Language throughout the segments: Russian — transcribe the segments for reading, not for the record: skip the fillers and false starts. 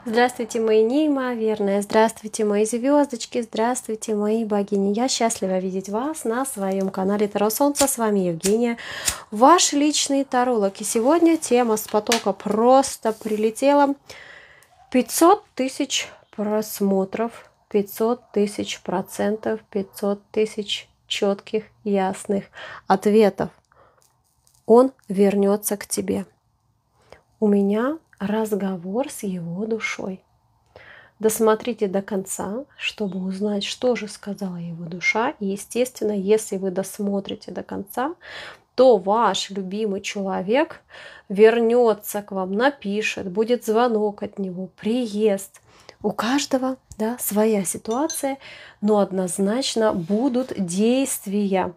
Здравствуйте, мои неимоверные, здравствуйте, мои звездочки, здравствуйте, мои богини. Я счастлива видеть вас на своем канале Таро Солнца. С вами Евгения, ваш личный таролог. И сегодня тема с потока просто прилетела. 500 тысяч просмотров, 500 тысяч процентов, 500 тысяч четких, ясных ответов. Он вернется к тебе. У меня разговор с его душой. Досмотрите до конца, чтобы узнать, что же сказала его душа. И, естественно, если вы досмотрите до конца, то ваш любимый человек вернется к вам, напишет, будет звонок от него, приезд. У каждого, да, своя ситуация, но однозначно будут действия.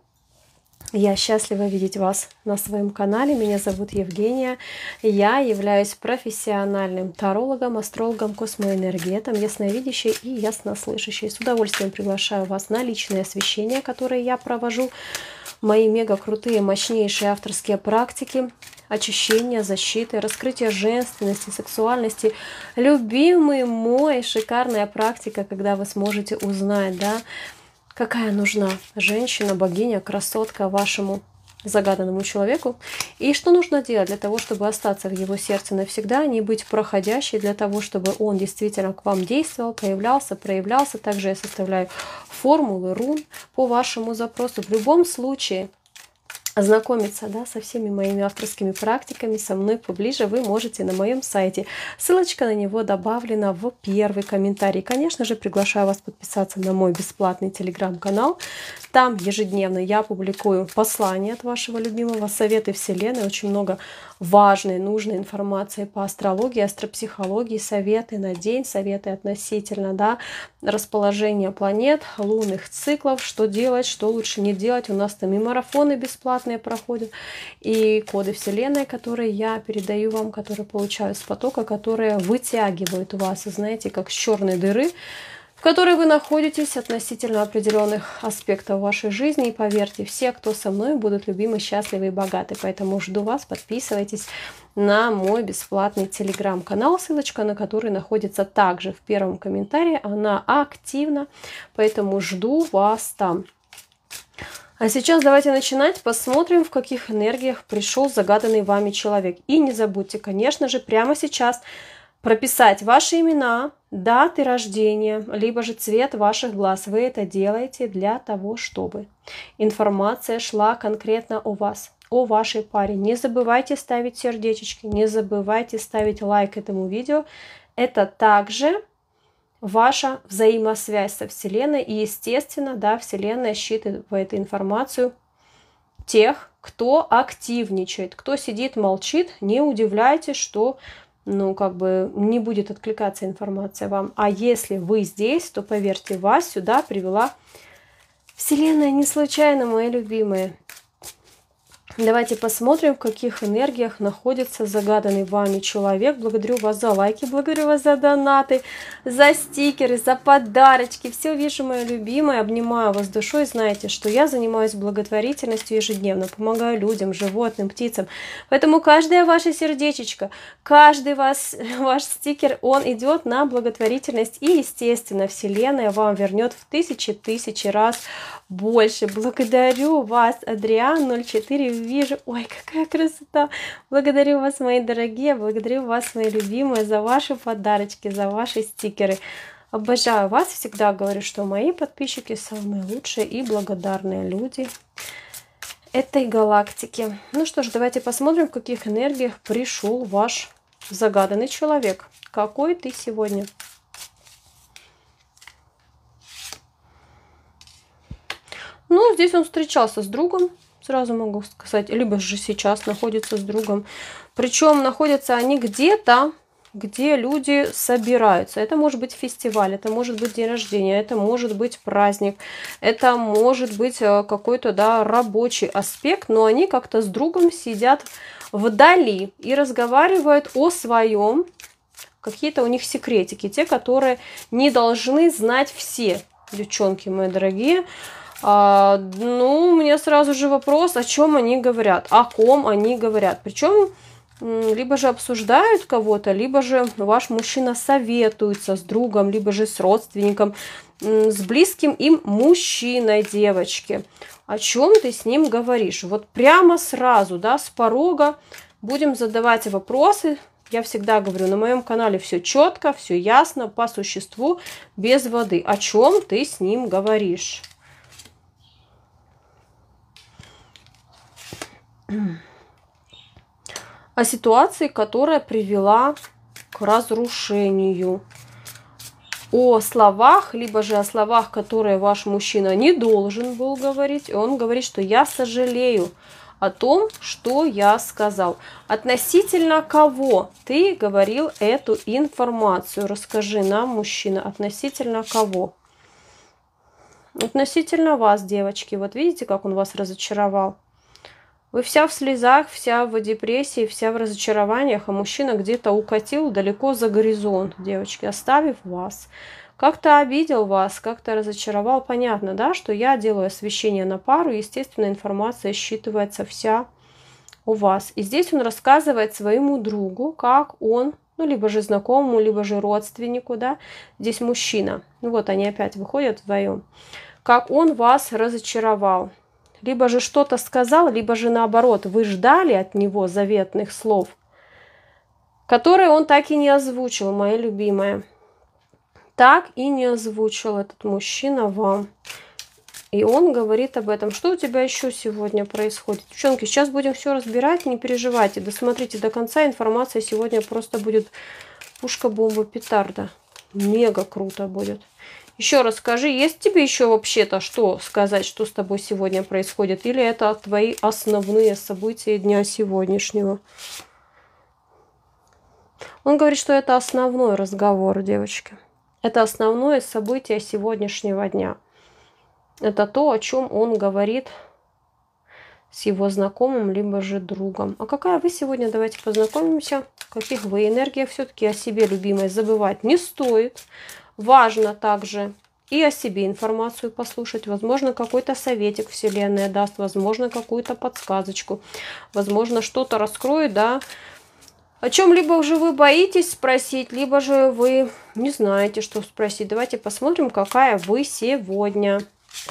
Я счастлива видеть вас на своем канале. Меня зовут Евгения. Я являюсь профессиональным тарологом, астрологом, космоэнергетом, ясновидящей и яснослышащей. С удовольствием приглашаю вас на личные освещения, которые я провожу. Мои мега крутые, мощнейшие авторские практики очищения, защиты, раскрытия женственности, сексуальности. Любимый мой, шикарная практика, когда вы сможете узнать, да, какая нужна женщина, богиня, красотка вашему загаданному человеку. И что нужно делать для того, чтобы остаться в его сердце навсегда, не быть проходящей, для того, чтобы он действительно к вам действовал, появлялся, проявлялся. Также я составляю формулы рун по вашему запросу. В любом случае, ознакомиться, да, со всеми моими авторскими практиками, со мной поближе вы можете на моем сайте. Ссылочка на него добавлена в первый комментарий. Конечно же, приглашаю вас подписаться на мой бесплатный телеграм-канал. Там ежедневно я публикую послания от вашего любимого, советы Вселенной, очень много важной, нужной информации по астрологии, астропсихологии, советы на день, советы относительно, да, расположения планет, лунных циклов, что делать, что лучше не делать. У нас там и марафоны бесплатные проходят, и коды Вселенной, которые я передаю вам, которые получаю с потока, которые вытягивают вас, знаете, как с черной дыры, в которой вы находитесь относительно определенных аспектов вашей жизни. И поверьте, все, кто со мной, будут любимы, счастливы и богаты. Поэтому жду вас, подписывайтесь на мой бесплатный телеграм-канал, ссылочка на который находится также в первом комментарии. Она активна, поэтому жду вас там. А сейчас давайте начинать. Посмотрим, в каких энергиях пришел загаданный вами человек. И не забудьте, конечно же, прямо сейчас прописать ваши имена, даты рождения, либо же цвет ваших глаз. Вы это делаете для того, чтобы информация шла конкретно о вас, о вашей паре. Не забывайте ставить сердечки, не забывайте ставить лайк этому видео. Это также ваша взаимосвязь со Вселенной. И, естественно, да, Вселенная считывает информацию тех, кто активничает, кто сидит, молчит. Не удивляйтесь, что не будет откликаться информация вам. А если вы здесь, то поверьте, вас сюда привела Вселенная не случайно, мои любимые. Давайте посмотрим, в каких энергиях находится загаданный вами человек. Благодарю вас за лайки, благодарю вас за донаты, за стикеры, за подарочки. Все вижу, мои любимые. Обнимаю вас душой. Знаете, что я занимаюсь благотворительностью ежедневно. Помогаю людям, животным, птицам. Поэтому каждое ваше сердечко, каждый ваш стикер, он идет на благотворительность. И, естественно, Вселенная вам вернет в тысячи раз больше. Благодарю вас, Адриан 04. Вижу, ой, какая красота! Благодарю вас, мои дорогие, благодарю вас, мои любимые, за ваши подарочки, за ваши стикеры. Обожаю вас, всегда говорю, что мои подписчики самые лучшие и благодарные люди этой галактики. Ну что ж, давайте посмотрим, в каких энергиях пришел ваш загаданный человек. Какой ты сегодня? Ну, здесь он встречался с другом. Сразу могу сказать, либо же сейчас находится с другом. Причем находятся они где-то, где люди собираются. Это может быть фестиваль, это может быть день рождения, это может быть праздник, это может быть какой-то, да, рабочий аспект, но они как-то с другом сидят вдали и разговаривают о своем. Какие-то у них секретики, те, которые не должны знать все, девчонки мои дорогие. У меня сразу же вопрос, о чем они говорят, о ком они говорят. Причем либо же обсуждают кого-то, либо же ваш мужчина советуется с другом, либо же с родственником, с близким им мужчиной, девочки. О чем ты с ним говоришь? Вот прямо сразу, да, с порога будем задавать вопросы. Я всегда говорю, на моем канале все четко, все ясно, по существу, без воды. О чем ты с ним говоришь? О ситуации, которая привела к разрушению. О словах, либо же о словах, которые ваш мужчина не должен был говорить. И он говорит, что я сожалею о том, что я сказал. Относительно кого ты говорил эту информацию? Расскажи нам, мужчина, относительно кого? Относительно вас, девочки. Вот видите, как он вас разочаровал? Вы вся в слезах, вся в депрессии, вся в разочарованиях, а мужчина где-то укатил далеко за горизонт, девочки, оставив вас. Как-то обидел вас, как-то разочаровал. Понятно, да, что я делаю освещение на пару, естественно, информация считывается вся у вас. И здесь он рассказывает своему другу, как он, ну, либо же знакомому, либо же родственнику, да, здесь мужчина. Ну вот они опять выходят вдвоем. Как он вас разочаровал. Либо же что-то сказал, либо же наоборот, вы ждали от него заветных слов, которые он так и не озвучил, моя любимая. Так и не озвучил этот мужчина вам. И он говорит об этом. Что у тебя еще сегодня происходит? Девчонки, сейчас будем все разбирать, не переживайте. Досмотрите до конца, информация сегодня просто будет пушка-бомба-петарда. Мега круто будет. Еще раз скажи, есть тебе еще вообще-то что сказать, что с тобой сегодня происходит? Или это твои основные события дня сегодняшнего? Он говорит, что это основной разговор, девочки. Это основное событие сегодняшнего дня. Это то, о чем он говорит с его знакомым, либо же другом. А какая вы сегодня? Давайте познакомимся. В каких вы энергиях? Все-таки о себе, любимой, забывать не стоит. Важно также и о себе информацию послушать. Возможно, какой-то советик Вселенная даст. Возможно, какую-то подсказочку. Возможно, что-то раскроет, да. О чем либо уже вы боитесь спросить, либо же вы не знаете, что спросить. Давайте посмотрим, какая вы сегодня.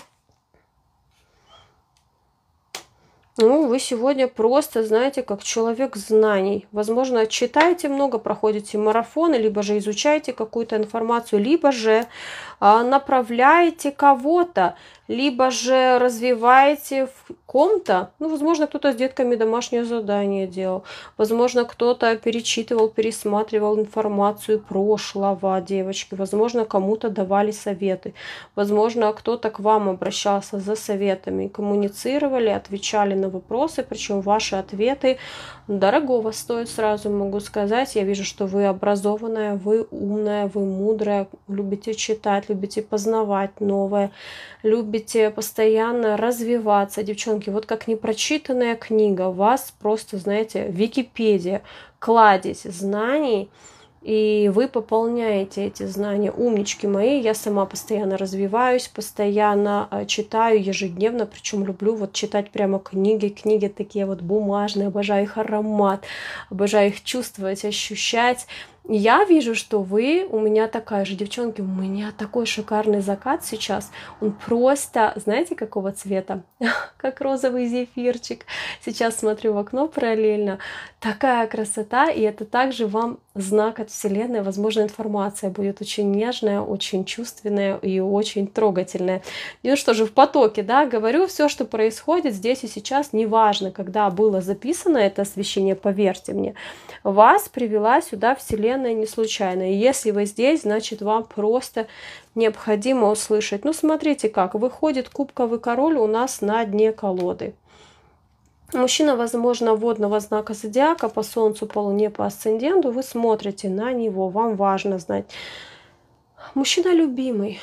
Ну, вы сегодня просто, знаете, как человек знаний. Возможно, читаете много, проходите марафоны, либо же изучаете какую-то информацию, либо же направляете кого-то, либо же развиваете в ком-то. Ну, возможно, кто-то с детками домашнее задание делал. Возможно, кто-то перечитывал, пересматривал информацию прошлого, девочки. Возможно, кому-то давали советы. Возможно, кто-то к вам обращался за советами, коммуницировали, отвечали на вопросы, причем ваши ответы дорогого стоят, сразу могу сказать. Я вижу, что вы образованная, вы умная, вы мудрая, любите читать, любите познавать новое, любите постоянно развиваться. Девчонки, вот как непрочитанная книга, у вас просто, знаете, Википедия, кладезь знаний, и вы пополняете эти знания. Умнички мои, я сама постоянно развиваюсь, постоянно читаю ежедневно, причем люблю вот читать прямо книги такие вот бумажные, обожаю их аромат, обожаю их чувствовать, ощущать. Я вижу, что вы у меня такая же, девчонки, у меня такой шикарный закат сейчас. Он просто, знаете, какого цвета? Как розовый зефирчик. Сейчас смотрю в окно параллельно. Такая красота, и это также вам знак от Вселенной. Возможно, информация будет очень нежная, очень чувственная и очень трогательная. Ну что же, в потоке, да, говорю, все, что происходит здесь и сейчас, неважно, когда было записано это освещение, поверьте мне, вас привела сюда Вселенная не случайно. И если вы здесь, значит, вам просто необходимо услышать. Ну, смотрите как. Выходит кубковый король у нас на дне колоды. Мужчина, возможно, водного знака зодиака, по Солнцу, по Луне, по асценденту. Вы смотрите на него. Вам важно знать. Мужчина любимый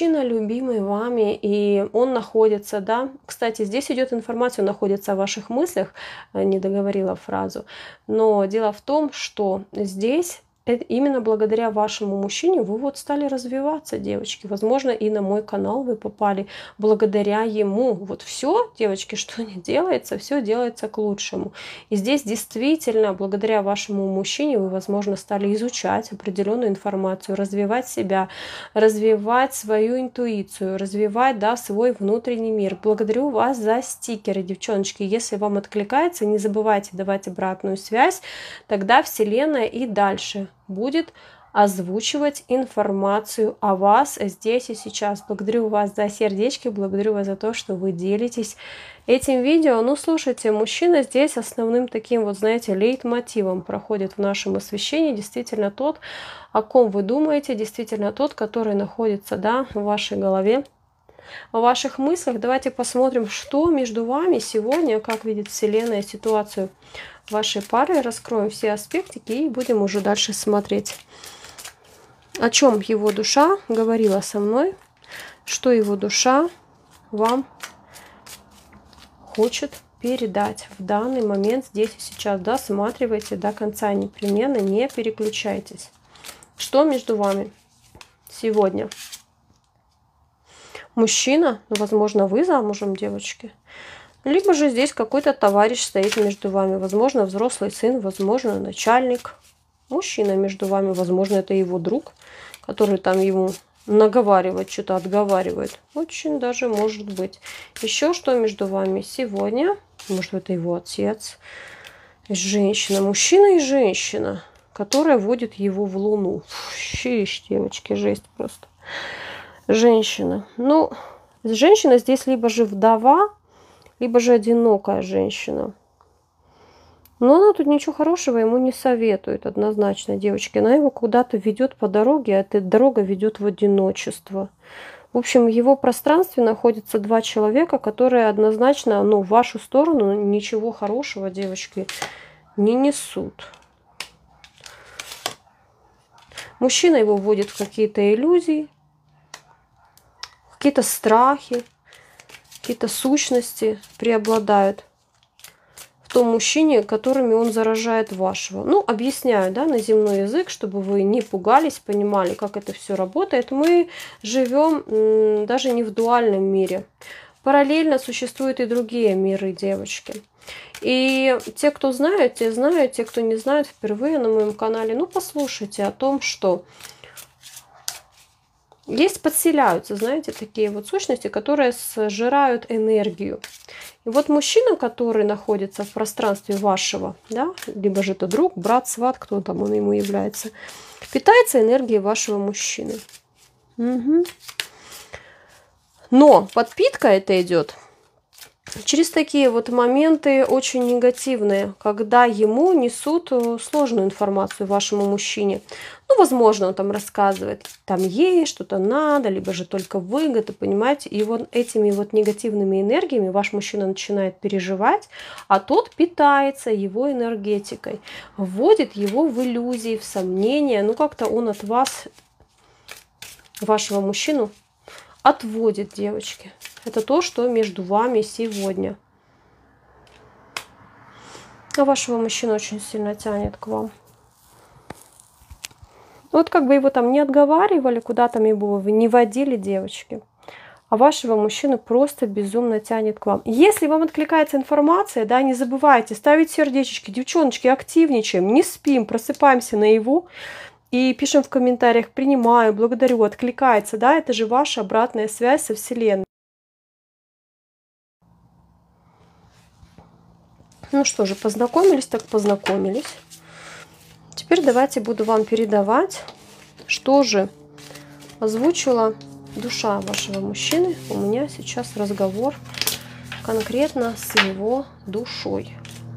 вами, и он находится, да. Кстати, здесь идет информация, он находится в ваших мыслях, не договорила фразу. Но дело в том, что здесь именно благодаря вашему мужчине вы вот стали развиваться, девочки. Возможно, и на мой канал вы попали благодаря ему. Вот все, девочки, что не делается, все делается к лучшему. И здесь действительно, благодаря вашему мужчине, вы, возможно, стали изучать определенную информацию, развивать себя, развивать свою интуицию, развивать, да, свой внутренний мир. Благодарю вас за стикеры, девчоночки. Если вам откликается, не забывайте давать обратную связь, тогда Вселенная и дальше будет озвучивать информацию о вас здесь и сейчас. Благодарю вас за сердечки, благодарю вас за то, что вы делитесь этим видео. Ну, слушайте, мужчина здесь основным таким, вот знаете, лейтмотивом проходит в нашем освещении. Действительно тот, о ком вы думаете, действительно тот, который находится, да, в вашей голове, в ваших мыслях. Давайте посмотрим, что между вами сегодня, как видит Вселенная ситуацию вашей пары. Раскроем все аспектики и будем уже дальше смотреть, о чем его душа говорила со мной, что его душа вам хочет передать в данный момент, здесь и сейчас. Досматривайте до конца, непременно не переключайтесь. Что между вами сегодня? Мужчина, ну, возможно, вы замужем, девочки. Либо же здесь какой-то товарищ стоит между вами. Возможно, взрослый сын, возможно, начальник. Мужчина между вами, возможно, это его друг, который там ему наговаривает, что-то отговаривает. Очень даже может быть. Еще что между вами сегодня? Может, это его отец. Женщина, мужчина и женщина, которая вводит его в луну. Щищ, девочки, жесть просто. Женщина. Ну, женщина здесь либо же вдова, либо же одинокая женщина. Но она тут ничего хорошего ему не советует, однозначно, девочки. Она его куда-то ведет по дороге, а эта дорога ведет в одиночество. В общем, в его пространстве находятся два человека, которые однозначно, ну, в вашу сторону ничего хорошего, девочки, не несут. Мужчина его вводит в какие-то иллюзии, какие-то страхи, какие-то сущности преобладают в том мужчине, которыми он заражает вашего. Ну, объясняю, да, на земной язык, чтобы вы не пугались, понимали, как это все работает. Мы живем даже не в дуальном мире. Параллельно существуют и другие миры, девочки. И те, кто знают, те знают, те, кто не знают, впервые на моем канале, ну, послушайте о том, что есть, подселяются, знаете, такие вот сущности, которые сжирают энергию. И вот мужчина, который находится в пространстве вашего, да, либо же это друг, брат, сват, кто там он ему является, питается энергией вашего мужчины. Угу. Но подпитка это идет через такие вот моменты очень негативные, когда ему несут сложную информацию вашему мужчине. Ну, возможно, он там рассказывает, там ей что-то надо, либо же только выгода, понимаете. И вот этими вот негативными энергиями ваш мужчина начинает переживать, а тот питается его энергетикой, вводит его в иллюзии, в сомнения. Ну, как-то он от вас, вашего мужчину, отводит, девочки. Это то, что между вами сегодня. А вашего мужчину очень сильно тянет к вам. Вот как бы его там не отговаривали, куда там его вы не водили, девочки. А вашего мужчину просто безумно тянет к вам. Если вам откликается информация, да, не забывайте ставить сердечки. Девчоночки, активничаем, не спим, просыпаемся наяву. И пишем в комментариях: принимаю, благодарю, откликается, да, это же ваша обратная связь со Вселенной. Ну что же, познакомились, так познакомились. Теперь давайте буду вам передавать, что же озвучила душа вашего мужчины. У меня сейчас разговор конкретно с его душой.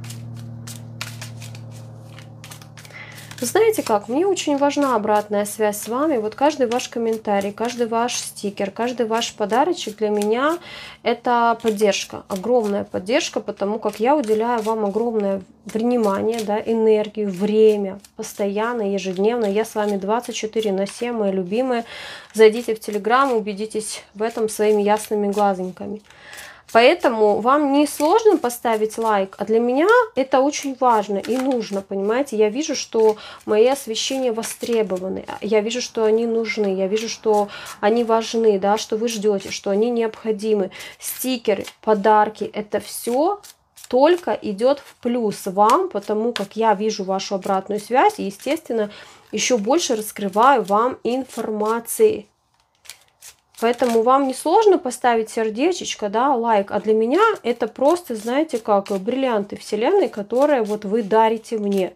Знаете как, мне очень важна обратная связь с вами. Вот каждый ваш комментарий, каждый ваш стикер, каждый ваш подарочек для меня это поддержка, огромная поддержка, потому как я уделяю вам огромное внимание, да, энергию, время, постоянно, ежедневно. Я с вами 24/7, мои любимые. Зайдите в Телеграм, убедитесь в этом своими ясными глазеньками. Поэтому вам не сложно поставить лайк, а для меня это очень важно и нужно, понимаете? Я вижу, что мои освещения востребованы, я вижу, что они нужны, я вижу, что они важны, да, что вы ждете, что они необходимы. Стикеры, подарки, это все только идет в плюс вам, потому как я вижу вашу обратную связь и, естественно, еще больше раскрываю вам информации. Поэтому вам не сложно поставить сердечечко, да, лайк, а для меня это просто, знаете, как бриллианты вселенной, которые вот вы дарите мне.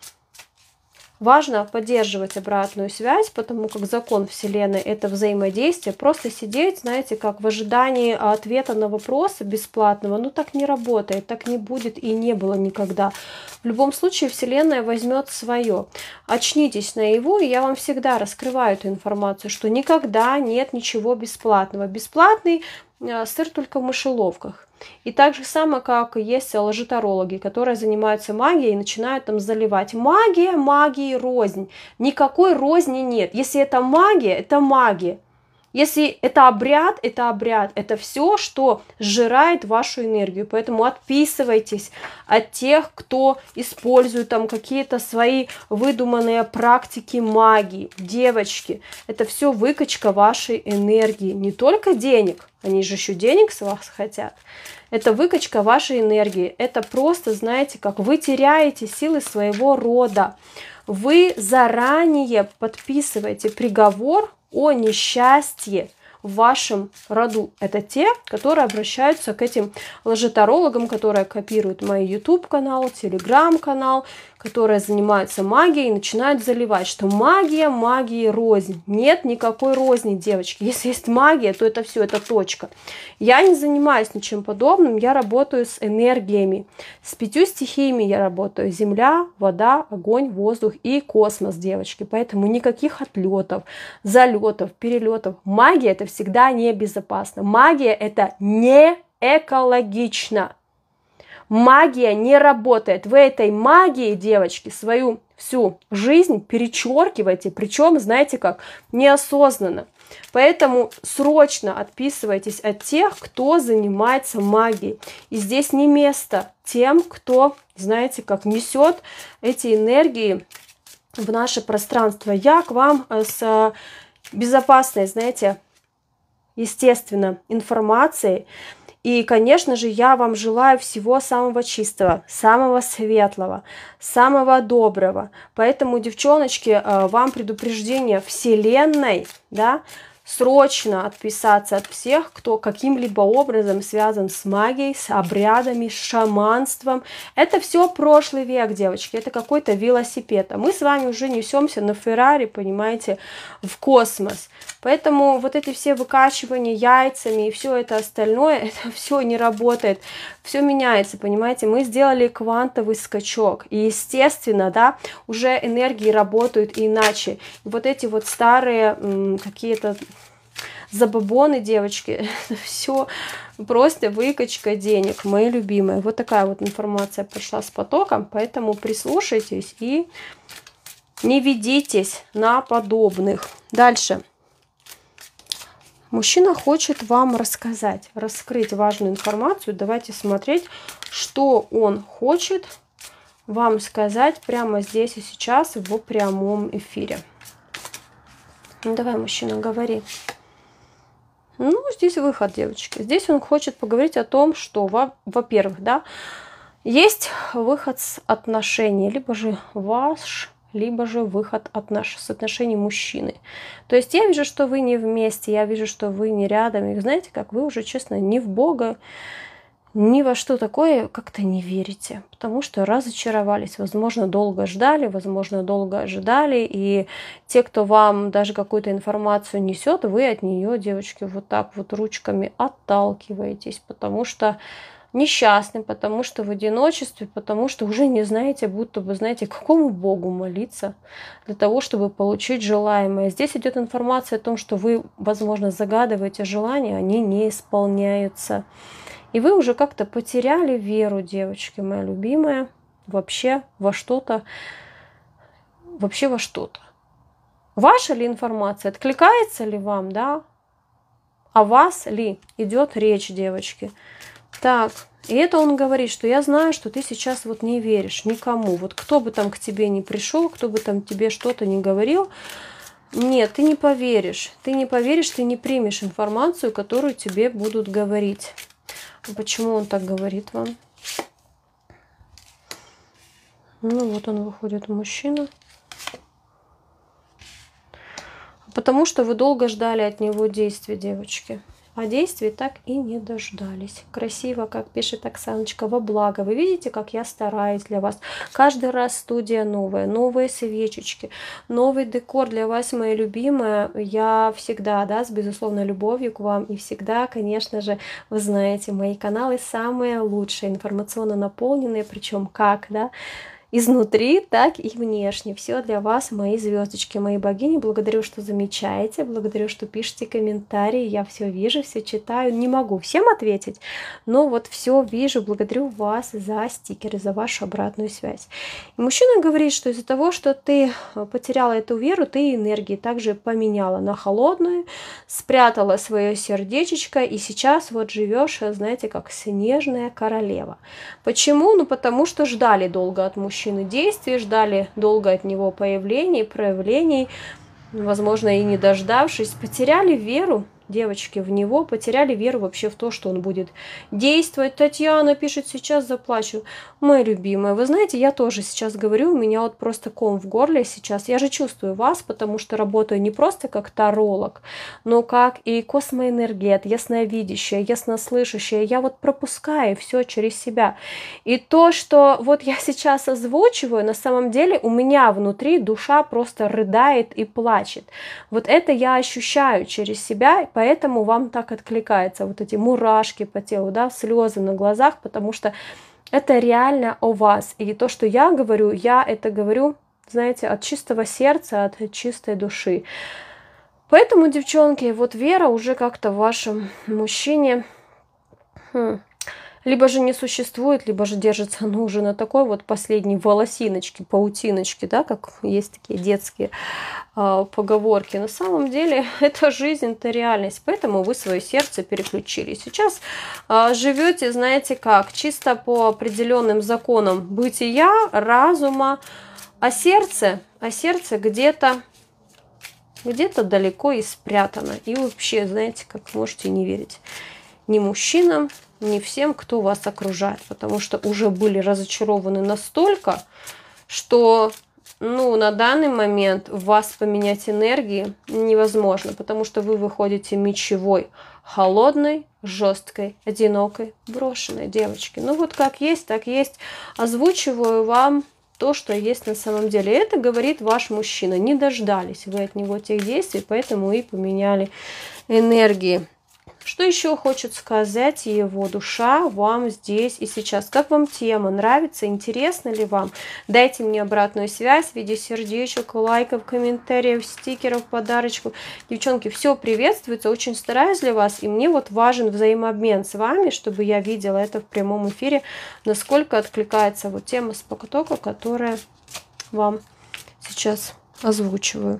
Важно поддерживать обратную связь, потому как закон Вселенной – это взаимодействие. Просто сидеть, знаете, как в ожидании ответа на вопросы бесплатного, ну так не работает, так не будет и не было никогда. В любом случае Вселенная возьмет свое. Очнитесь наяву, и я вам всегда раскрываю эту информацию, что никогда нет ничего бесплатного. Бесплатный сыр только в мышеловках. И так же самое, как есть лжетарологи, которые занимаются магией и начинают там заливать. Магия, магии рознь. Никакой розни нет. Если это магия, это магия. Если это обряд, это обряд. Это все, что сжирает вашу энергию. Поэтому отписывайтесь от тех, кто использует там какие-то свои выдуманные практики магии. Девочки, это все выкачка вашей энергии. Не только денег. Они же еще денег с вас хотят. Это выкачка вашей энергии. Это просто, знаете, как вы теряете силы своего рода. Вы заранее подписываете приговор о несчастье в вашем роду. Это те, которые обращаются к этим лжетарологам, которые копируют мой YouTube-канал, Telegram-канал, которые занимаются магией и начинают заливать, что магия, магии рознь. Нет никакой розни, девочки. Если есть магия, то это все, это точка. Я не занимаюсь ничем подобным, я работаю с энергиями. С 5 стихиями я работаю. Земля, вода, огонь, воздух и космос, девочки. Поэтому никаких отлетов, залетов, перелетов. Магия – это всегда небезопасно. Магия – это не экологично. Магия не работает. Вы этой магией, девочки, свою всю жизнь перечеркиваете, причем, знаете как, неосознанно. Поэтому срочно отписывайтесь от тех, кто занимается магией. И здесь не место тем, кто, знаете, как несет эти энергии в наше пространство. Я к вам с безопасной, знаете, естественно, информацией. И, конечно же, я вам желаю всего самого чистого, самого светлого, самого доброго. Поэтому, девчоночки, вам предупреждение Вселенной, да, срочно отписаться от всех, кто каким-либо образом связан с магией, с обрядами, с шаманством. Это все прошлый век, девочки, это какой-то велосипед. А мы с вами уже несемся на Феррари, понимаете, в космос. Поэтому вот эти все выкачивания яйцами и все это остальное, это все не работает. Все меняется, понимаете. Мы сделали квантовый скачок. И, естественно, да, уже энергии работают иначе. И вот эти вот старые какие-то забабоны, девочки, все просто выкачка денег, мои любимые. Вот такая вот информация пришла с потоком. Поэтому прислушайтесь и не ведитесь на подобных. Дальше. Мужчина хочет вам рассказать, раскрыть важную информацию. Давайте смотреть, что он хочет вам сказать прямо здесь и сейчас в прямом эфире. Ну, давай, мужчина, говори. Ну, здесь выход, девочки. Здесь он хочет поговорить о том, что, во-первых, да, есть выход с отношений, либо же ваш, либо же выход с отношений мужчины. То есть я вижу, что вы не вместе, я вижу, что вы не рядом. И знаете, как вы уже, честно, ни в Бога, ни во что такое как-то не верите. Потому что разочаровались. Возможно, долго ждали, возможно, долго ожидали. И те, кто вам даже какую-то информацию несет, вы от нее, девочки, вот так вот ручками отталкиваетесь. Потому что несчастны, потому что в одиночестве, потому что уже не знаете, будто бы, знаете, какому Богу молиться для того, чтобы получить желаемое. Здесь идет информация о том, что вы, возможно, загадываете желания, они не исполняются. И вы уже как-то потеряли веру, девочки, моя любимая, вообще во что-то, вообще во что-то. Ваша ли информация, откликается ли вам, да? О вас ли идет речь, девочки? Так, и это он говорит, что я знаю, что ты сейчас вот не веришь никому. Вот кто бы там к тебе не пришел, кто бы там тебе что-то не говорил, нет, ты не поверишь. Ты не поверишь, ты не примешь информацию, которую тебе будут говорить. Почему он так говорит вам? Ну вот он выходит, мужчина. Потому что вы долго ждали от него действий, девочки. А действий так и не дождались. Красиво, как пишет Оксаночка, во благо. Вы видите, как я стараюсь для вас. Каждый раз студия новая, новые свечечки, новый декор для вас, мои любимые. Я всегда, да, с безусловной любовью к вам. И всегда, конечно же, вы знаете, мои каналы самые лучшие, информационно наполненные. Причем как, да? Изнутри, так и внешне. Все для вас, мои звездочки, мои богини. Благодарю, что замечаете, благодарю, что пишете комментарии. Я все вижу, все читаю. Не могу всем ответить, но вот все вижу. Благодарю вас за стикеры, за вашу обратную связь. И мужчина говорит, что из-за того, что ты потеряла эту веру, ты энергии также поменяла на холодную, спрятала свое сердечечко, и сейчас вот живешь, знаете, как снежная королева. Почему? Ну, потому что ждали долго от мужчины действий, ждали долго от него появлений, проявлений, возможно, и не дождавшись, потеряли веру, девочки, в него, потеряли веру вообще в то, что он будет действовать. Татьяна пишет, сейчас заплачу. Моя любимая, вы знаете, я тоже сейчас говорю, у меня вот просто ком в горле сейчас. Я же чувствую вас, потому что работаю не просто как таролог, но как и космоэнергет, ясновидящая, яснослышащая. Я вот пропускаю все через себя. И то, что вот я сейчас озвучиваю, на самом деле у меня внутри душа просто рыдает и плачет. Вот это я ощущаю через себя, поэтому вам так откликается вот эти мурашки по телу, да, слезы на глазах, потому что это реально о вас. И то, что я это говорю, знаете, от чистого сердца, от чистой души. Поэтому, девчонки, вот вера уже как-то в вашем мужчине либо же не существует, либо же держится, ну, уже на такой вот последней волосиночке, паутиночке, да, как есть такие детские поговорки. На самом деле это жизнь, это реальность, поэтому вы свое сердце переключили. Сейчас живете, знаете как, чисто по определенным законам бытия, разума, а сердце где-то далеко и спрятано. И вообще, знаете, как можете не верить ни мужчинам, ни всем, кто вас окружает, потому что уже были разочарованы настолько, что, ну, на данный момент в вас поменять энергии невозможно, потому что вы выходите мечевой, холодной, жесткой, одинокой, брошенной, девочки. Ну вот как есть, так есть. Озвучиваю вам то, что есть на самом деле. Это говорит ваш мужчина. Не дождались вы от него тех действий, поэтому и поменяли энергии. Что еще хочет сказать его душа вам здесь и сейчас? Как вам тема? Нравится? Интересно ли вам? Дайте мне обратную связь в виде сердечек, лайков, комментариев, стикеров, подарочков. Девчонки, все приветствуется. Очень стараюсь для вас. И мне вот важен взаимообмен с вами, чтобы я видела это в прямом эфире, насколько откликается вот тема с потока, которая вам сейчас озвучиваю.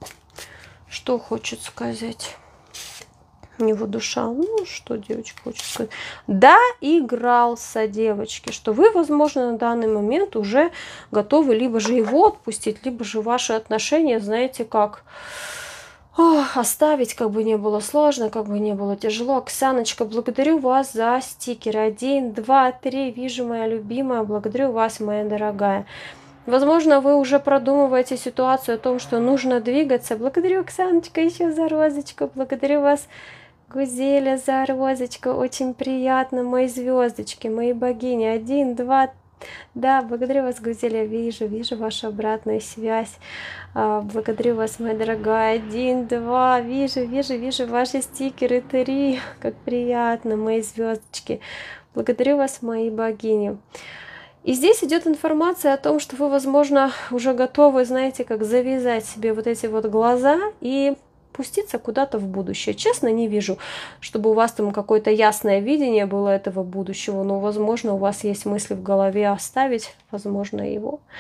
Что хочет сказать его душа? Ну, что девочка хочет сказать? Доигрался, девочки, что вы, возможно, на данный момент уже готовы либо же его отпустить, либо же ваши отношения, знаете, как оставить, как бы не было сложно, как бы не было тяжело. Оксаночка, благодарю вас за стикеры. 1, 2, 3. Вижу, моя любимая. Благодарю вас, моя дорогая. Возможно, вы уже продумываете ситуацию о том, что нужно двигаться. Благодарю, Оксаночка, еще за розочку. Благодарю вас, Гузеля, за розочку. Очень приятно, мои звездочки, мои богини. 1, 2, 3. Да, благодарю вас, Гузеля. Вижу вашу обратную связь. Благодарю вас, моя дорогая. 1, 2. Вижу ваши стикеры. 3. Как приятно, мои звездочки. Благодарю вас, мои богини. И здесь идет информация о том, что вы, возможно, уже готовы, знаете, как завязать себе вот эти вот глаза и пуститься куда-то в будущее. Честно, не вижу, чтобы у вас там какое-то ясное видение было этого будущего, но, возможно, у вас есть мысли в голове оставить, возможно, его.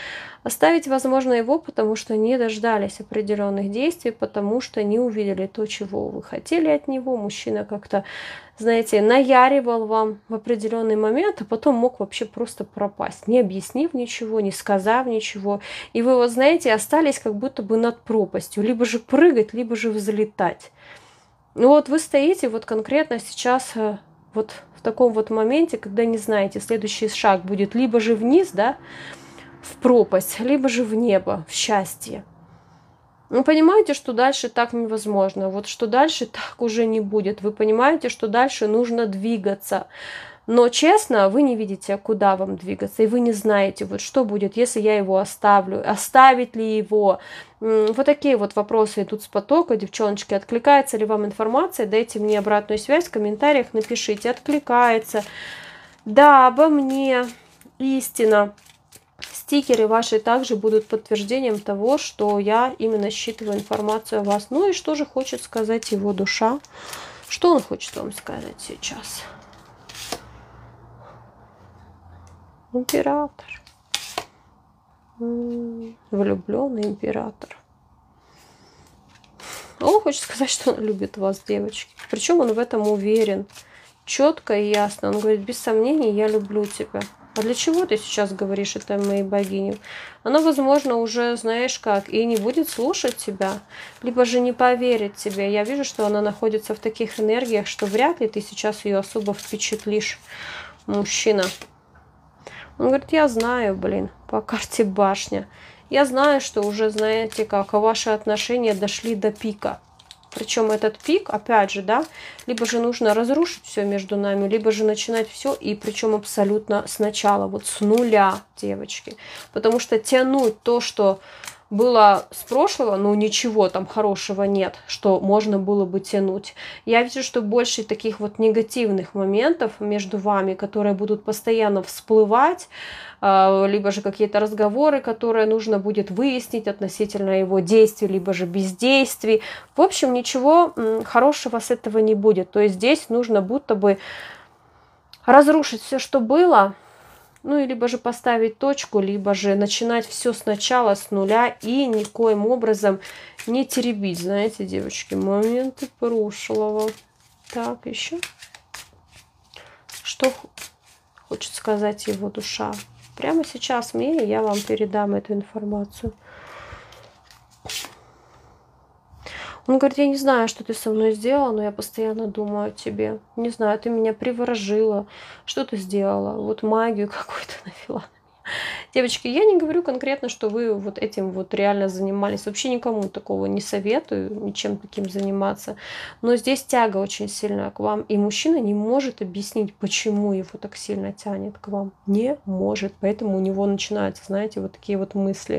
Оставить, возможно, его, потому что не дождались определенных действий, потому что не увидели то, чего вы хотели от него. Мужчина как-то, знаете, наяривал вам в определенный момент, а потом мог вообще просто пропасть, не объяснив ничего, не сказав ничего. И вы, вот знаете, остались как будто бы над пропастью. Либо же прыгать, либо же взлетать. Ну вот вы стоите вот конкретно сейчас вот в таком вот моменте, когда не знаете, следующий шаг будет либо же вниз, да, в пропасть, либо же в небо, в счастье. Вы понимаете, что дальше так невозможно, вот что дальше так уже не будет. Вы понимаете, что дальше нужно двигаться. Но честно, вы не видите, куда вам двигаться, и вы не знаете, вот что будет, если я его оставлю, оставить ли его. Вот такие вот вопросы идут с потока. Девчоночки, откликается ли вам информация? Дайте мне обратную связь в комментариях, напишите, откликается. Да, обо мне, истина. Стикеры ваши также будут подтверждением того, что я именно считываю информацию о вас. Ну и что же хочет сказать его душа? Что он хочет вам сказать сейчас? Император. Влюбленный император. Он хочет сказать, что он любит вас, девочки. Причем он в этом уверен. Четко и ясно. Он говорит, без сомнений, я люблю тебя. А для чего ты сейчас говоришь это моей богине? Она, возможно, уже, знаешь как, и не будет слушать тебя, либо же не поверит тебе. Я вижу, что она находится в таких энергиях, что вряд ли ты сейчас ее особо впечатлишь, мужчина. Он говорит, я знаю, блин, по карте башня. Я знаю, что уже, знаете как, ваши отношения дошли до пика. Причем этот пик, опять же, да, либо же нужно разрушить все между нами, либо же начинать все, и причем абсолютно сначала, вот с нуля, девочки. Потому что тянуть то, что было с прошлого, ну ничего там хорошего нет, что можно было бы тянуть. Я вижу, что больше таких вот негативных моментов между вами, которые будут постоянно всплывать, либо же какие-то разговоры, которые нужно будет выяснить относительно его действий, либо же бездействий. В общем, ничего хорошего с этого не будет. То есть здесь нужно будто бы разрушить все, что было, ну, и либо же поставить точку, либо же начинать все сначала, с нуля, и никоим образом не теребить, знаете, девочки, моменты прошлого. Так, еще. Что хочет сказать его душа? Прямо сейчас мне, я вам передам эту информацию. Он говорит, я не знаю, что ты со мной сделала, но я постоянно думаю о тебе. Не знаю, ты меня приворожила, что ты сделала, вот магию какую-то навела на меня. Девочки, я не говорю конкретно, что вы вот этим вот реально занимались. Вообще никому такого не советую, ничем таким заниматься. Но здесь тяга очень сильная к вам. И мужчина не может объяснить, почему его так сильно тянет к вам. Не может. Поэтому у него начинаются, знаете, вот такие вот мысли.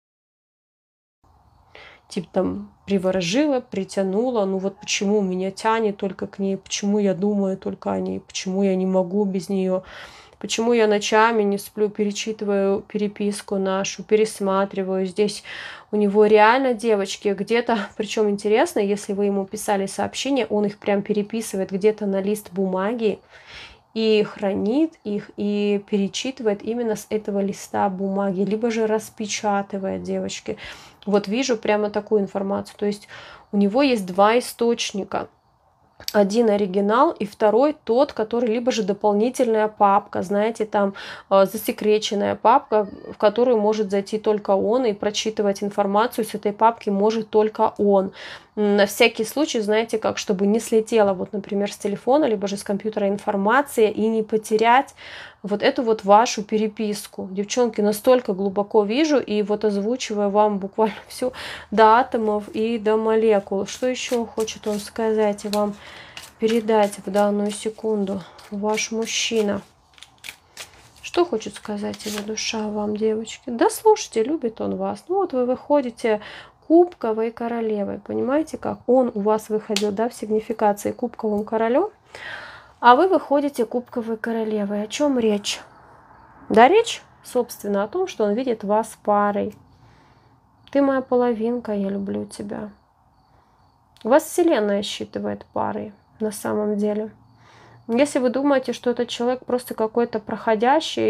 Типа там приворожила, притянула, ну вот почему меня тянет только к ней, почему я думаю только о ней, почему я не могу без нее, почему я ночами не сплю, перечитываю переписку нашу, пересматриваю. Здесь у него реально, девочки, где-то, причем интересно, если вы ему писали сообщения, он их прям переписывает где-то на лист бумаги и хранит их, и перечитывает именно с этого листа бумаги, либо же распечатывает, девочки. Вот вижу прямо такую информацию. То есть у него есть два источника. Один оригинал и второй тот, который либо же дополнительная папка, знаете, там засекреченная папка, в которую может зайти только он, и прочитывать информацию с этой папки может только он. На всякий случай, знаете, как, чтобы не слетела, вот, например, с телефона, либо же с компьютера информация, и не потерять вот эту вот вашу переписку. Девчонки, настолько глубоко вижу, и вот озвучиваю вам буквально все до атомов и до молекул. Что еще хочет он сказать и вам передать в данную секунду ваш мужчина? Что хочет сказать его душа вам, девочки? Да слушайте, любит он вас. Ну вот вы выходите кубковой королевой, понимаете как? Он у вас выходил, да, в сигнификации кубковым королем, а вы выходите кубковой королевой. О чем речь? Да, речь, собственно, о том, что он видит вас парой. Ты моя половинка, я люблю тебя. Вас Вселенная считывает парой на самом деле. Если вы думаете, что этот человек просто какой-то проходящий,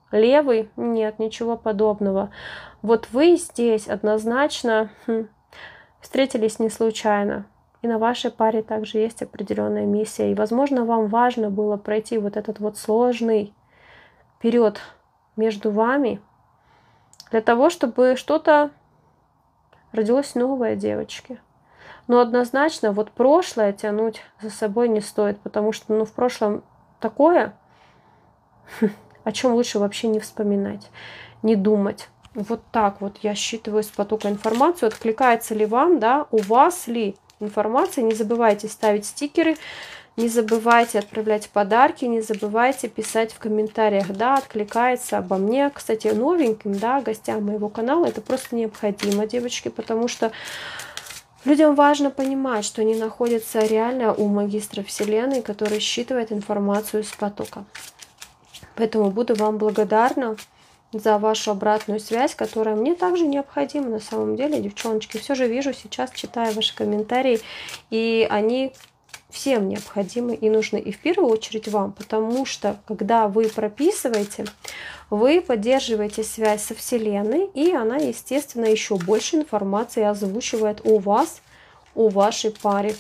Левый? Нет, ничего подобного. Вот вы здесь однозначно встретились не случайно. И на вашей паре также есть определенная миссия. И, возможно, вам важно было пройти вот этот вот сложный период между вами для того, чтобы что-то родилось новое, девочки. Но однозначно вот прошлое тянуть за собой не стоит, потому что в прошлом такое, о чем лучше вообще не вспоминать, не думать. Вот так вот я считываю с потока информацию. Откликается ли вам, да, у вас ли информация. Не забывайте ставить стикеры, не забывайте отправлять подарки, не забывайте писать в комментариях, да, откликается обо мне. Кстати, новеньким, да, гостям моего канала это просто необходимо, девочки, потому что людям важно понимать, что они находятся реально у магистра Вселенной, который считывает информацию с потока. Поэтому буду вам благодарна за вашу обратную связь, которая мне также необходима на самом деле, девчоночки. Все же вижу сейчас, читаю ваши комментарии, и они всем необходимы и нужны, и в первую очередь вам, потому что, когда вы прописываете, вы поддерживаете связь со Вселенной, и она, естественно, еще больше информации озвучивает о вас, о вашей паре.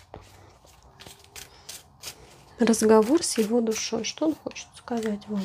Разговор с его душой. Что он хочет сказать вам?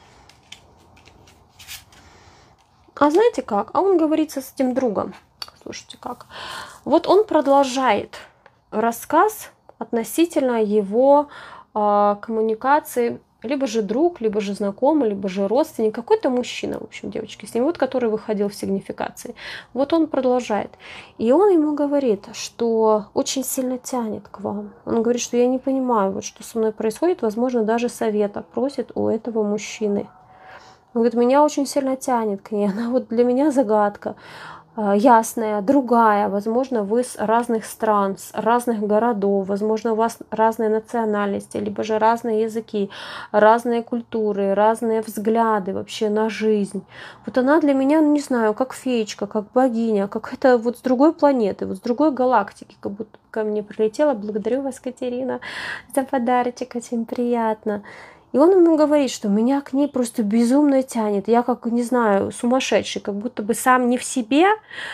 А знаете как? А он говорит с этим другом. Слушайте, как? Вот он продолжает рассказ относительно его коммуникации, либо же друг, либо же знакомый, либо же родственник, какой-то мужчина, в общем, девочки, с ним, вот, который выходил в сигнификации. Вот он продолжает. И он ему говорит, что очень сильно тянет к вам. Он говорит, что я не понимаю, вот что со мной происходит, возможно, даже совета просит у этого мужчины. Он говорит, меня очень сильно тянет к ней, она вот для меня загадка. Ясная, другая, возможно, вы с разных стран, с разных городов, возможно, у вас разные национальности, либо же разные языки, разные культуры, разные взгляды вообще на жизнь. Вот она для меня, не знаю, как феечка, как богиня, какая-то вот с другой планеты, вот с другой галактики, как будто ко мне прилетела. Благодарю вас, Катерина, за подарочек, очень приятно. И он ему говорит, что меня к ней просто безумно тянет. Я как, не знаю, сумасшедший, как будто бы сам не в себе.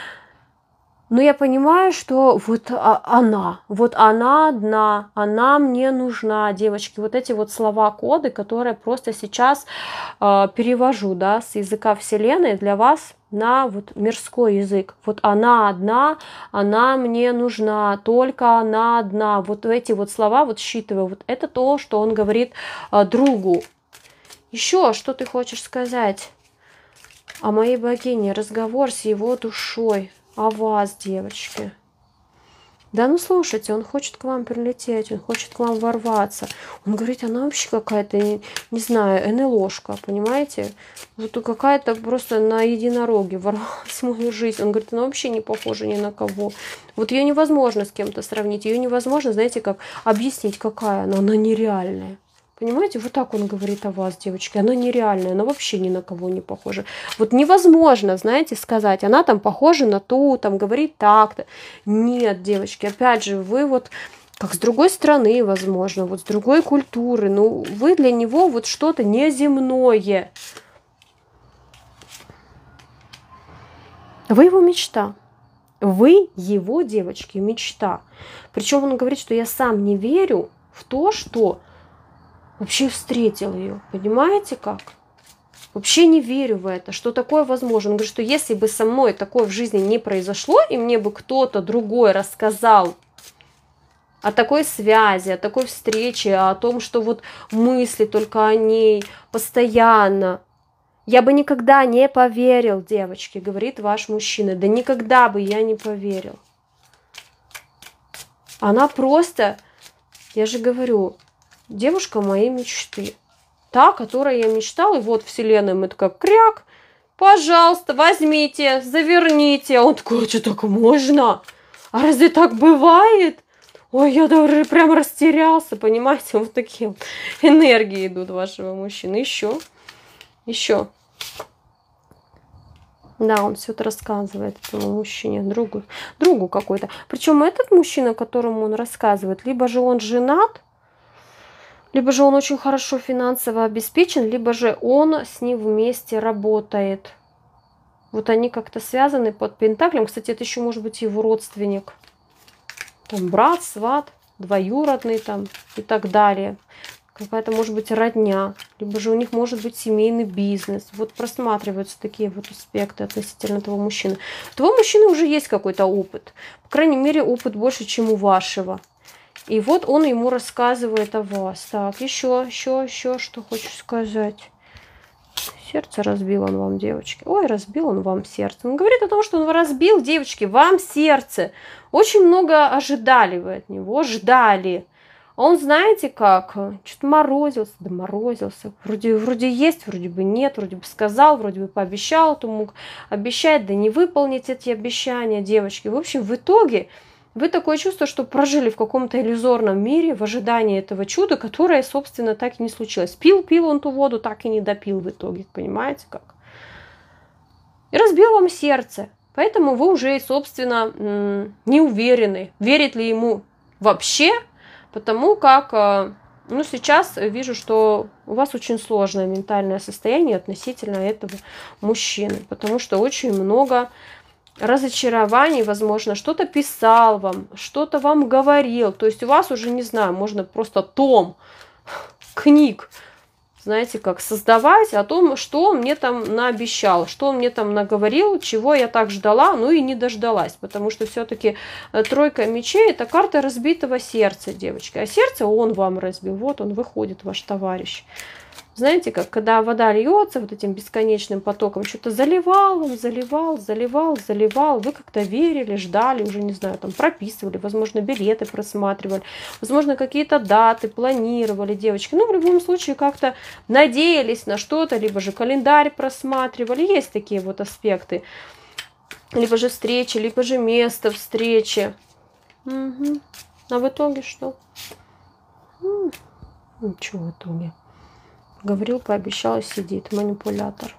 Но я понимаю, что вот она одна, она мне нужна, девочки. Вот эти вот слова-коды, которые просто сейчас перевожу, да, с языка Вселенной для вас на вот мирской язык. Вот она одна, она мне нужна, только она одна. Вот эти вот слова вот считываю. Вот это то, что он говорит другу. Еще что ты хочешь сказать о моей богине? Разговор с его душой. О вас, девочки. Да ну слушайте, он хочет к вам прилететь, он хочет к вам ворваться. Он говорит, она вообще какая-то, не знаю, НЛОшка, понимаете? Вот какая-то просто на единороге ворвалась в мою жизнь. Он говорит, она вообще не похожа ни на кого. Вот ее невозможно с кем-то сравнить, ее невозможно, знаете, как объяснить, какая она нереальная. Понимаете, вот так он говорит о вас, девочки. Она нереальная, она вообще ни на кого не похожа. Вот невозможно, знаете, сказать, она там похожа на ту, там говорит так-то. Нет, девочки, опять же, вы вот как с другой страны, возможно, вот с другой культуры. Ну, вы для него вот что-то неземное. Вы его мечта. Вы его, девочки, мечта. Причем он говорит, что я сам не верю в то, что вообще встретил ее. Понимаете как? Вообще не верю в это, что такое возможно. Он говорит, что если бы со мной такое в жизни не произошло, и мне бы кто-то другой рассказал о такой связи, о такой встрече, о том, что вот мысли только о ней постоянно, я бы никогда не поверил, девочки, говорит ваш мужчина. Да никогда бы я не поверил. Она просто, я же говорю, девушка моей мечты. Та, которой я мечтала. И вот Вселенная, мы такая, кряк, пожалуйста, возьмите, заверните. А он такой, а что так можно? А разве так бывает? Ой, я даже прям растерялся, понимаете? Вот такие вот энергии идут вашего мужчины. Еще. Да, он все это рассказывает этому мужчине, другу какой-то. Причем этот мужчина, которому он рассказывает, либо же он женат, Либо же он очень хорошо финансово обеспечен, либо же он с ним вместе работает. Вот они как-то связаны под пентаклем. Кстати, это еще может быть его родственник. Там брат, сват, двоюродный там и так далее. Какая-то может быть родня. Либо же у них может быть семейный бизнес. Вот просматриваются такие вот аспекты относительно того мужчины. У того мужчины уже есть какой-то опыт. По крайней мере, опыт больше, чем у вашего. И вот он ему рассказывает о вас. Так, еще, что хочешь сказать? Сердце разбил он вам, девочки. Ой, разбил он вам сердце. Он говорит о том, что он разбил, девочки, вам сердце. Очень много ожидали вы от него, ждали. А он, знаете как, что-то морозился, да морозился. Вроде есть, вроде бы нет, вроде бы сказал, вроде бы пообещал, то мог обещать, да не выполнить эти обещания, девочки. В общем, в итоге вы такое чувство, что прожили в каком-то иллюзорном мире в ожидании этого чуда, которое, собственно, так и не случилось. Пил он ту воду, так и не допил в итоге, понимаете как? И разбил вам сердце. Поэтому вы уже, собственно, не уверены, верит ли ему вообще, потому как, ну, сейчас вижу, что у вас очень сложное ментальное состояние относительно этого мужчины, потому что очень много разочарований, возможно, что-то писал вам, что-то вам говорил. То есть у вас уже, не знаю, можно просто том книг, знаете, как создавать о том, что он мне там наобещал, что он мне там наговорил, чего я так ждала, ну и не дождалась. Потому что все-таки тройка мечей – это карта разбитого сердца, девочки. А сердце он вам разбил. Вот он выходит, ваш товарищ. Знаете, как когда вода льется вот этим бесконечным потоком, что-то заливал, вы как-то верили, ждали, уже не знаю, там прописывали, возможно, билеты просматривали, возможно, какие-то даты планировали, девочки. Ну, в любом случае, как-то надеялись на что-то, либо же календарь просматривали, есть такие вот аспекты. Либо же встречи, либо же место встречи. Угу. А в итоге что? Ничего в итоге. Говорил, пообещал, сидит. Манипулятор.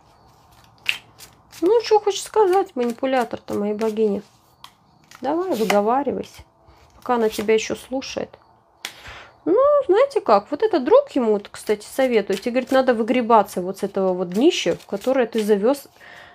Ну, что хочешь сказать, манипулятор-то, моей богини? Давай, выговаривайся, пока она тебя еще слушает. Ну, знаете как, вот этот друг ему, кстати, советует. И говорит, надо выгребаться вот с этого вот днища, в которое ты завез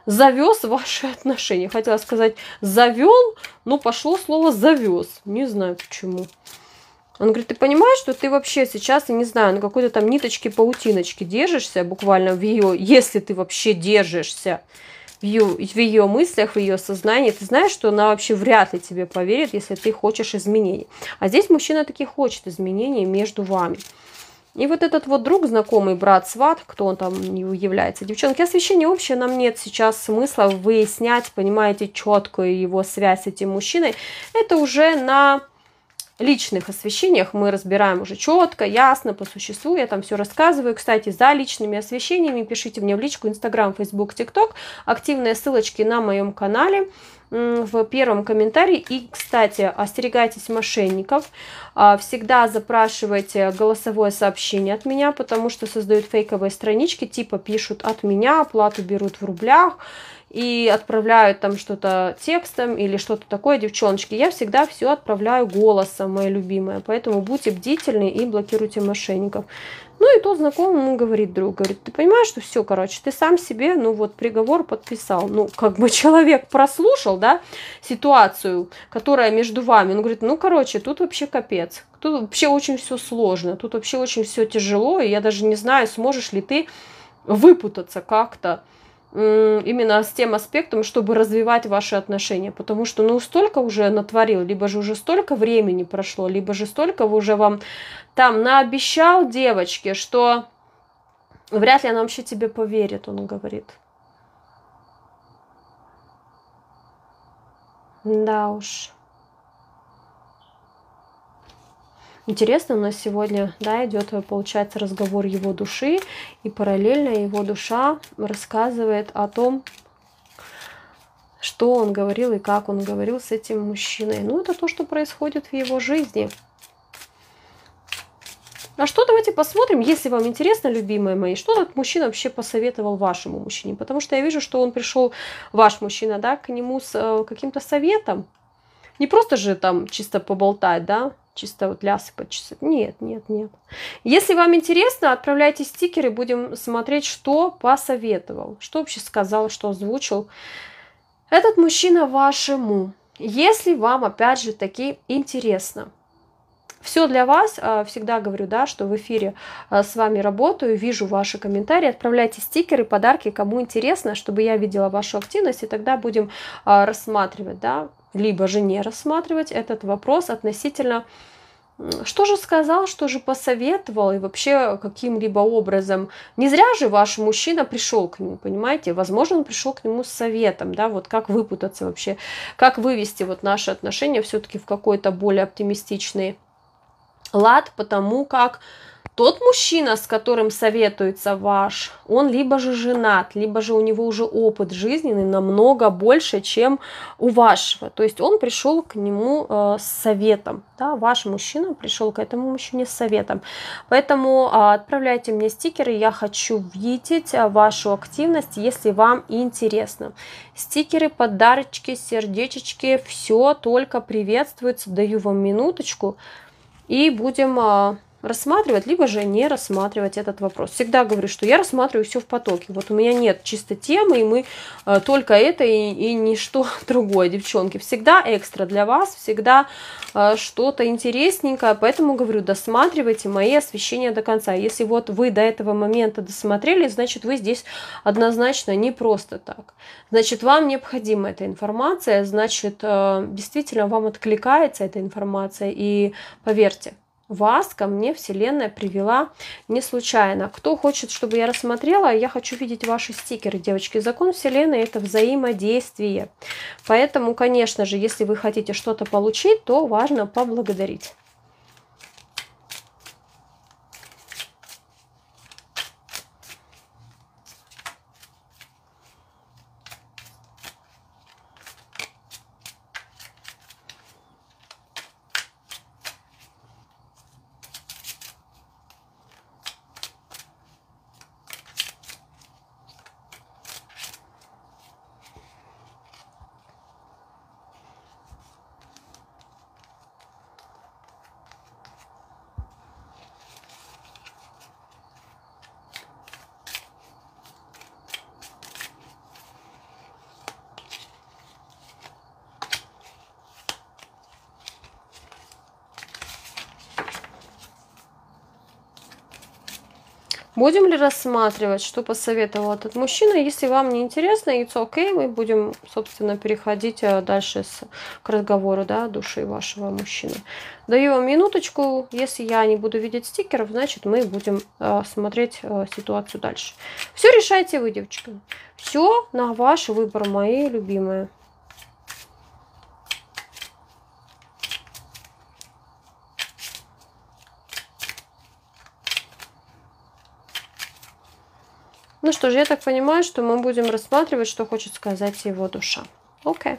ваши отношения. Хотела сказать завел, но пошло слово завез. Не знаю почему. Он говорит, ты понимаешь, что ты вообще сейчас, я не знаю, на какой-то там ниточке-паутиночке держишься, буквально в ее, если ты вообще держишься в ее мыслях, в ее сознании, ты знаешь, что она вообще вряд ли тебе поверит, если ты хочешь изменений. А здесь мужчина таки хочет изменений между вами. И вот этот вот друг, знакомый, брат, сват, кто он там является, девчонки, освещение общее, нам нет сейчас смысла выяснять, понимаете, четкую его связь с этим мужчиной. Это уже на личных освещениях мы разбираем уже четко, ясно, по существу. Я там все рассказываю. Кстати, за личными освещениями пишите мне в личку Инстаграм, Фейсбук, ТикТок. Активные ссылочки на моем канале в первом комментарии. И, кстати, остерегайтесь мошенников. Всегда запрашивайте голосовое сообщение от меня, потому что создают фейковые странички, типа пишут от меня, оплату берут в рублях и отправляют там что-то текстом или что-то такое, девчоночки. Я всегда все отправляю голосом, моя любимая. Поэтому будьте бдительны и блокируйте мошенников. Ну и тот знакомый ему говорит, друг, говорит, ты понимаешь, что все, короче, ты сам себе, ну вот, приговор подписал. Ну, как бы человек прослушал, да, ситуацию, которая между вами. Он говорит, ну, короче, тут вообще капец. Тут вообще очень все сложно, тут вообще очень все тяжело, и я даже не знаю, сможешь ли ты выпутаться как-то именно с тем аспектом, чтобы развивать ваши отношения. Потому что, ну, столько уже натворил, либо же уже столько времени прошло, либо же столько уже вам там наобещал девочке, что вряд ли она вообще тебе поверит, он говорит. Да уж. Интересно, у нас сегодня, да, идет, получается, разговор его души, и параллельно его душа рассказывает о том, что он говорил и как он говорил с этим мужчиной. Ну, это то, что происходит в его жизни. А что, давайте посмотрим, если вам интересно, любимые мои, что этот мужчина вообще посоветовал вашему мужчине. Потому что я вижу, что он пришел, ваш мужчина, да, к нему с каким-то советом. Не просто же там чисто поболтать, да, чисто вот лясы почесать. Нет, нет, нет. Если вам интересно, отправляйте стикеры, будем смотреть, что посоветовал, что вообще сказал, что озвучил этот мужчина вашему. Если вам, опять же таки, интересно. Все для вас, всегда говорю, да, что в эфире с вами работаю, вижу ваши комментарии, отправляйте стикеры, подарки, кому интересно, чтобы я видела вашу активность, и тогда будем рассматривать, да, либо же не рассматривать этот вопрос относительно, что же сказал, что же посоветовал, и вообще каким-либо образом. Не зря же ваш мужчина пришел к нему, понимаете, возможно, он пришел к нему с советом, да, вот как выпутаться вообще, как вывести вот наши отношения все-таки в какой-то более оптимистичный лад, потому как тот мужчина, с которым советуется ваш, он либо же женат, либо же у него уже опыт жизненный намного больше, чем у вашего. То есть он пришел к нему с советом. Да? Ваш мужчина пришел к этому мужчине с советом. Поэтому отправляйте мне стикеры. Я хочу видеть вашу активность, если вам интересно. Стикеры, подарочки, сердечки, все только приветствуется. Даю вам минуточку. И будем рассматривать, либо же не рассматривать этот вопрос. Всегда говорю, что я рассматриваю все в потоке. Вот у меня нет чисто темы, и мы только это и ничто другое, девчонки. Всегда экстра для вас, всегда что-то интересненькое. Поэтому говорю, досматривайте мои освещения до конца. Если вот вы до этого момента досмотрели, значит, вы здесь однозначно не просто так. Значит, вам необходима эта информация, значит, действительно вам откликается эта информация. И поверьте, вас ко мне Вселенная привела не случайно. Кто хочет, чтобы я рассмотрела, я хочу видеть ваши стикеры, девочки. Закон Вселенной – это взаимодействие. Поэтому, конечно же, если вы хотите что-то получить, то важно поблагодарить. Будем ли рассматривать, что посоветовал этот мужчина? Если вам не интересно, it's okay, мы будем, собственно, переходить дальше к разговору, да, души вашего мужчины. Даю вам минуточку. Если я не буду видеть стикеров, значит, мы будем смотреть ситуацию дальше. Все решайте вы, девочки. Все на ваш выбор, мои любимые. Ну что ж, я так понимаю, что мы будем рассматривать, что хочет сказать его душа. Окей.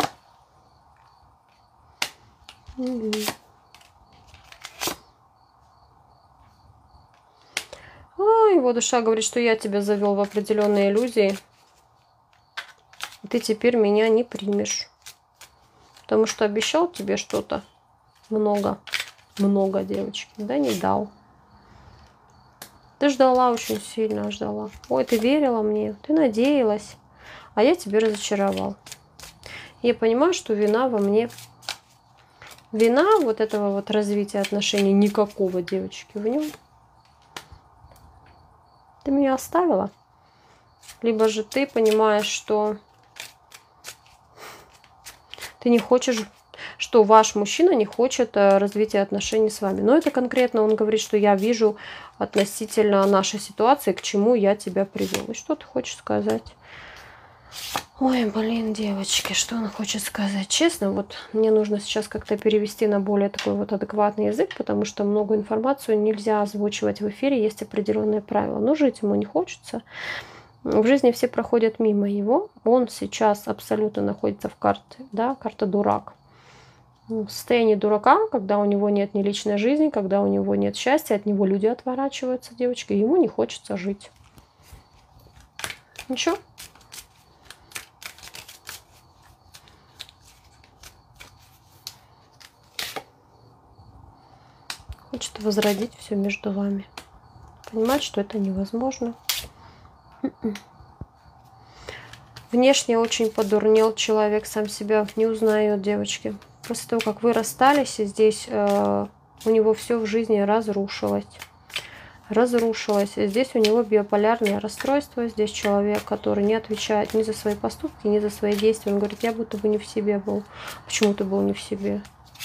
Его душа говорит, что я тебя завел в определенные иллюзии. И ты теперь меня не примешь. Потому что обещал тебе что-то. Много, девочки. Да не дал. Ты ждала очень сильно, ждала. Ой, ты верила мне, ты надеялась, а я тебя разочаровал. Я понимаю, что вина во мне. Вина вот этого вот развития отношений никакого, девочки, в нем. Ты меня оставила. Либо же ты понимаешь, что ты не хочешь, что ваш мужчина не хочет развития отношений с вами. Но это конкретно он говорит, что я вижу относительно нашей ситуации, к чему я тебя привел. И что ты хочешь сказать? Ой, блин, девочки, что он хочет сказать? Честно, вот мне нужно сейчас как-то перевести на более такой вот адекватный язык, потому что много информации нельзя озвучивать в эфире, есть определенные правила. Но жить ему не хочется. В жизни все проходят мимо его. Он сейчас абсолютно находится в карте, да, карта дурак. В состоянии дурака, когда у него нет ни личной жизни, когда у него нет счастья, от него люди отворачиваются, девочки, ему не хочется жить. Ничего. Хочет возродить все между вами. Понимать, что это невозможно. Внешне очень подурнел человек, сам себя не узнает, девочки. После того, как вы расстались, и здесь у него все в жизни разрушилось. Здесь у него биполярное расстройство. Здесь человек, который не отвечает ни за свои поступки, ни за свои действия. Он говорит, я будто бы не в себе был. Почему ты был не в себе?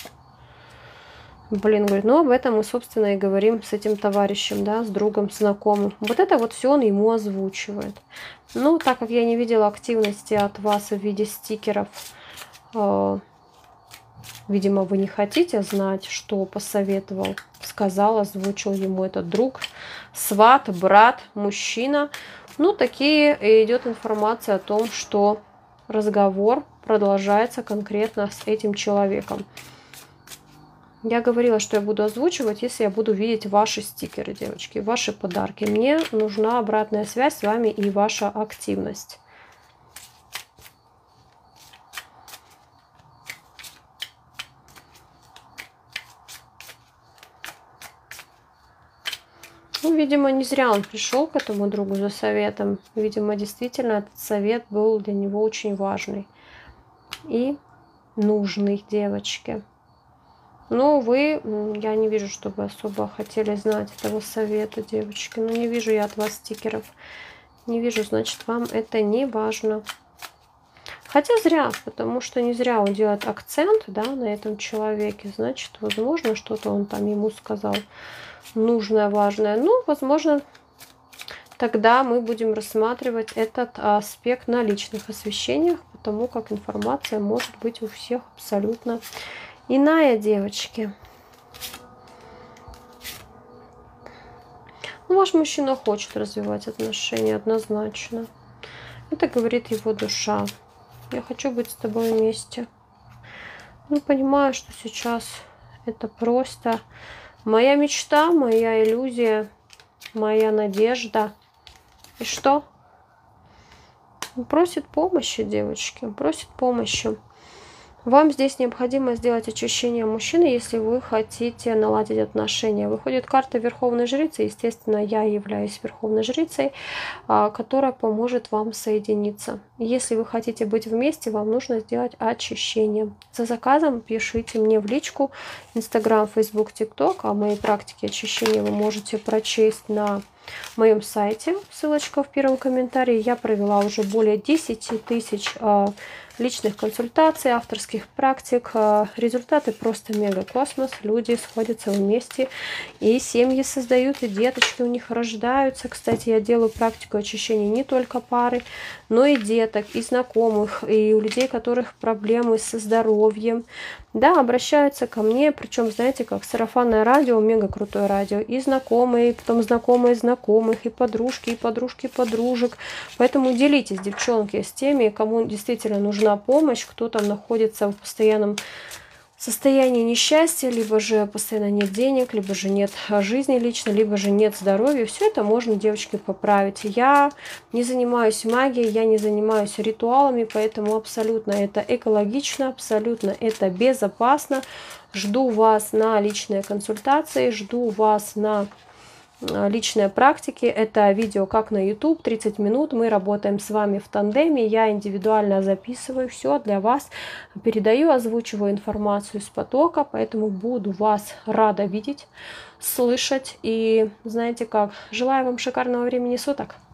Блин, говорит, ну об этом мы, собственно, и говорим с этим товарищем, да, с другом, знакомым. Вот это вот все он ему озвучивает. Ну, так как я не видела активности от вас в виде стикеров, видимо, вы не хотите знать, что посоветовал, сказал, озвучил ему этот друг, сват, брат, мужчина. Ну, такие идет информация о том, что разговор продолжается конкретно с этим человеком. Я говорила, что я буду озвучивать, если я буду видеть ваши стикеры, девочки, ваши подарки. Мне нужна обратная связь с вами и ваша активность. Ну, видимо, не зря он пришел к этому другу за советом. Видимо, действительно, этот совет был для него очень важный и нужный, девочки. Но вы, я не вижу, чтобы особо хотели знать этого совета, девочки. Ну, не вижу я от вас стикеров. Не вижу, значит, вам это не важно. Хотя зря, потому что не зря он делает акцент, да, на этом человеке. Значит, возможно, что-то он там ему сказал нужное, важное. Ну, возможно, тогда мы будем рассматривать этот аспект на личных освещениях, потому как информация может быть у всех абсолютно иная, девочки. Ну, ваш мужчина хочет развивать отношения однозначно. Это говорит его душа. Я хочу быть с тобой вместе. Ну, понимаю, что сейчас это просто моя мечта, моя иллюзия, моя надежда. И что? Он просит помощи, девочки, просит помощи. Вам здесь необходимо сделать очищение мужчины, если вы хотите наладить отношения. Выходит карта Верховной Жрицы. Естественно, я являюсь Верховной Жрицей, которая поможет вам соединиться. Если вы хотите быть вместе, вам нужно сделать очищение. За заказом пишите мне в личку. Инстаграм, Фейсбук, ТикТок. А мои практики очищения вы можете прочесть на моем сайте. Ссылочка в первом комментарии. Я провела уже более 10 тысяч личных консультаций, авторских практик. Результаты просто мега-космос. Люди сходятся вместе и семьи создают, и деточки у них рождаются. Кстати, я делаю практику очищения не только пары, но и деток, и знакомых, и у людей, у которых проблемы со здоровьем. Да, обращаются ко мне, причем, знаете, как сарафанное радио, мега крутое радио, и знакомые, и потом знакомые знакомых, и подружки подружек. Поэтому делитесь, девчонки, с теми, кому действительно нужна помощь, кто там находится в постоянном состоянии несчастья, либо же постоянно нет денег, либо же нет жизни лично, либо же нет здоровья. Все это можно, девочки, поправить. Я не занимаюсь магией, я не занимаюсь ритуалами, поэтому абсолютно это экологично, абсолютно это безопасно. Жду вас на личные консультации, жду вас на личные практики. Это видео как на YouTube, 30 минут. Мы работаем с вами в тандеме. Я индивидуально записываю все для вас. Передаю, озвучиваю информацию с потока. Поэтому буду вас рада видеть, слышать. И знаете как, желаю вам шикарного времени суток.